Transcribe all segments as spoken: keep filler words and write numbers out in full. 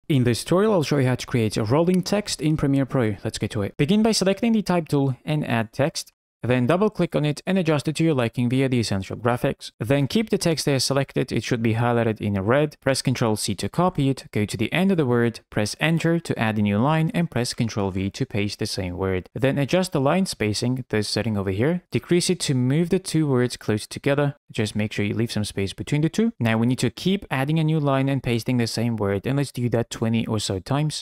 In this tutorial, I'll show you how to create a rolling text in Premiere Pro. Let's get to it. Begin by selecting the type tool and add text. Then double click on it and adjust it to your liking via the essential graphics. Then keep the text there selected. It should be highlighted in red. Press control C to copy it. Go to the end of the word, press enter to add a new line, and press control V to paste the same word. Then adjust the line spacing, this setting over here. Decrease it to move the two words close together. Just make sure you leave some space between the two. Now we need to keep adding a new line and pasting the same word, and let's do that twenty or so times.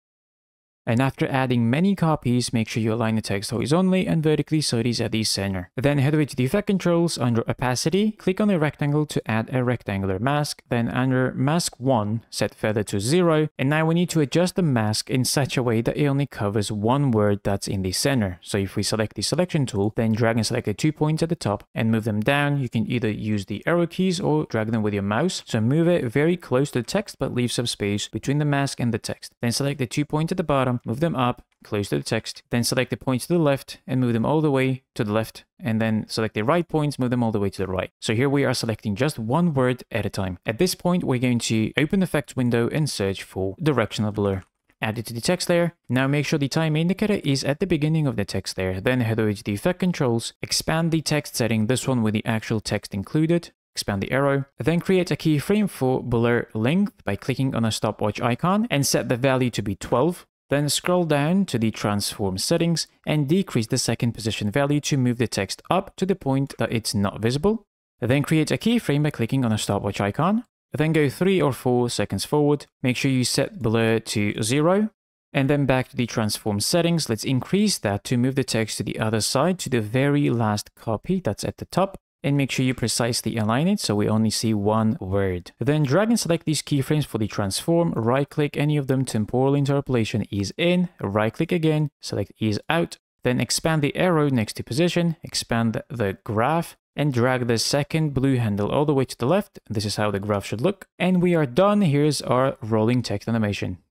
And after adding many copies, make sure you align the text horizontally and vertically so it is at the center. Then head over to the effect controls under opacity, click on the rectangle to add a rectangular mask. Then under mask one, set feather to zero. And now we need to adjust the mask in such a way that it only covers one word that's in the center. So if we select the selection tool, then drag and select the two points at the top and move them down. You can either use the arrow keys or drag them with your mouse. So move it very close to the text, but leave some space between the mask and the text. Then select the two points at the bottom, move them up, close to the text, then select the points to the left and move them all the way to the left, and then select the right points, move them all the way to the right. So here we are selecting just one word at a time. At this point, we're going to open the effects window and search for directional blur. Add it to the text layer. Now make sure the time indicator is at the beginning of the text layer. Then head over to the effect controls, expand the text setting, this one with the actual text included. Expand the arrow, then create a keyframe for blur length by clicking on a stopwatch icon and set the value to be twelve. Then scroll down to the transform settings and decrease the second position value to move the text up to the point that it's not visible. Then create a keyframe by clicking on a stopwatch icon. Then go three or four seconds forward. Make sure you set blur to zero. And then back to the transform settings. Let's increase that to move the text to the other side to the very last copy that's at the top. And make sure you precisely align it so we only see one word. Then drag and select these keyframes for the transform, right click any of them, temporal interpolation ease in, right click again, select ease out, then expand the arrow next to position, expand the graph, and drag the second blue handle all the way to the left. This is how the graph should look. And we are done. Here's our rolling text animation.